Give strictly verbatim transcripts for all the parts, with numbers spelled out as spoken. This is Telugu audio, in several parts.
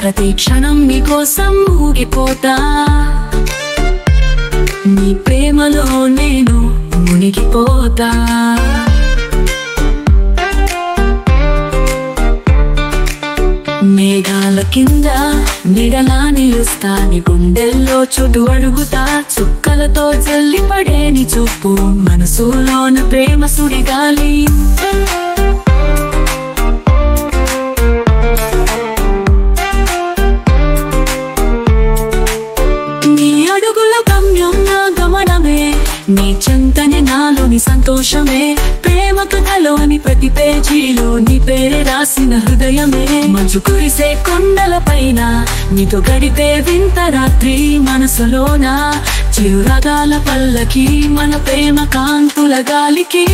ప్రతి క్షణం నీ కోసం ఊగిపోతా నీ ప్రేమలో నేను మునిగిపోతా మేఘాల కింద నిడలా నిలుస్తా నీ గుండెల్లో చుట్టూ అడుగుతా చుక్కలతో జల్లి పడే నీ చూపు మనసులోన ప్రేమ సుడిగాలి నీ అడుగుల గమ్యం నా గమనమే నీ చెంతనే నాలోని సంతోషమే ప్రేమ కథలోని ప్రతి పేజీలో నీ పేరే రాసిన హృదయమే మంచు కురిసే కొండల పైన నీతో గడిపే వింత రాత్రి మనసులోన చిరురగాల పల్లకి మన ప్రేమ కాంతుల గాలికి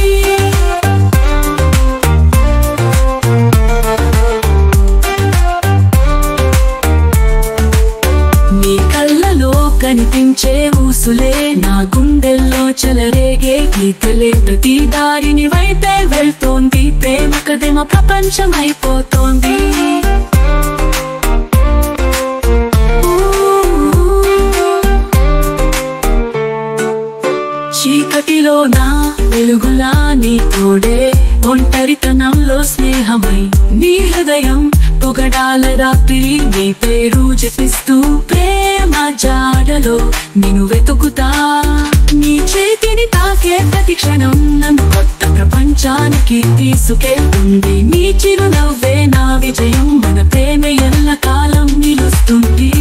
నీ కళ్ళలో కనిపించే ఊసులే నా గుండెల్లో చెలరేగే గీతలే ప్రతి దారిని వైపే వెళ్తోంది ప్రేమ కథ ప్రపంచం అయిపోతోంది చీకటిలో నా వెలుగులా నీ తోడే ఒంటరితనంలో స్నేహమై నీ హృదయం పొగడాల రాత్రి నీ పేరు జపిస్తూ ప్రేమ జాడలో నిన్ను వెతుకుతా నీ చేతిని తాకే ప్రతి క్షణం నన్ను కొత్త ప్రపంచానికి తీసుకెళ్తుంది నీ చిరునవ్వే నా విజయం మన ప్రేమ ఎల్ల కాలం నిలుస్తుంది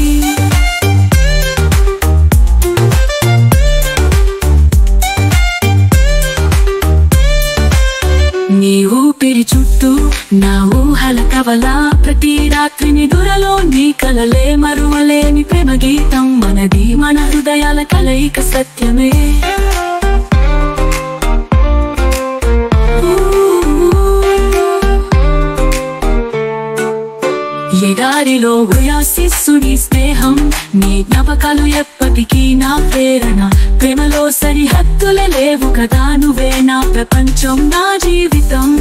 నీ ఊపిరి చుట్టూ నా ఊహల కవల ప్రతి రాత్రిని దురలో నీ కలలే మరువలేని ప్రేమ గీతం మనది మన హృదయాల కలయిక సత్యమే ఎడారిలో ఉయాసిస్సుని స్నేహం నీ జ్ఞాపకాలు ఎప్పటికీ నా ప్రేరణ ప్రేమలో సరిహద్దులే లేవు కదా నువ్వే నా ప్రపంచం నా జీవితం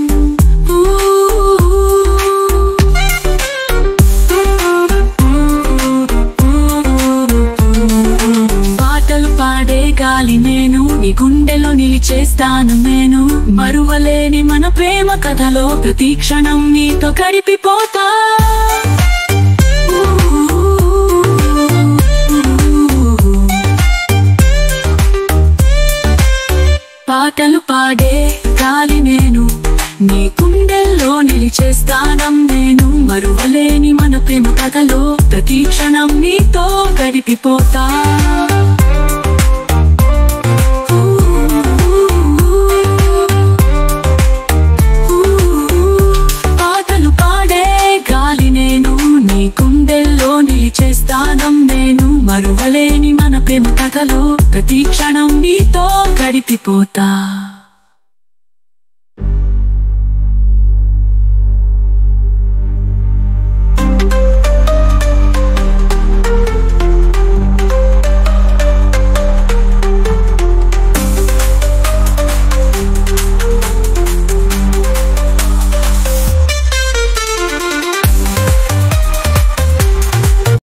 పాటలు పాడే గాలి నేను నీ గుండెలో నిలిచేస్తాను నేను మరువలేని మన ప్రేమ కథలో ప్రతి క్షణం నీతో గడిపిపోతా పాటలు పాడే గాలి నేను నీ గుండెల్లో నిలిచేస్తానం నేను మరువలేని మన ప్రేమ కథలో ప్రతి క్షణం నీతో గడిపిపోతా పాటలు పాడే గాలి నేను నీ గుండెల్లో నిలిచేస్తానం నేను మరువలేని మన ప్రేమ కథలో ప్రతి క్షణం నీతో గడిపిపోతా